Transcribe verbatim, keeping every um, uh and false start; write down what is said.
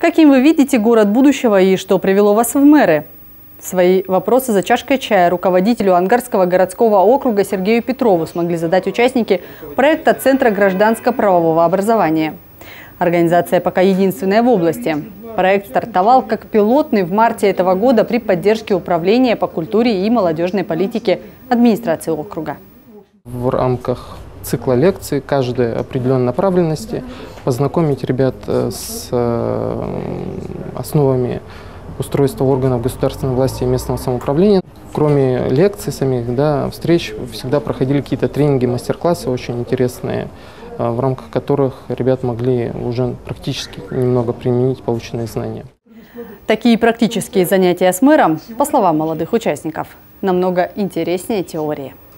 Каким вы видите город будущего и что привело вас в мэры? Свои вопросы за чашкой чая руководителю Ангарского городского округа Сергею Петрову смогли задать участники проекта Центра гражданско-правового образования. Организация пока единственная в области. Проект стартовал как пилотный в марте этого года при поддержке Управления по культуре и молодежной политике администрации округа. В рамках цикла лекций каждой определенной направленности познакомить ребят с основами устройства органов государственной власти и местного самоуправления. Кроме лекций самих, да, встреч всегда проходили какие-то тренинги, мастер-классы очень интересные, в рамках которых ребят могли уже практически немного применить полученные знания. Такие практические занятия с мэром, по словам молодых участников, намного интереснее теории.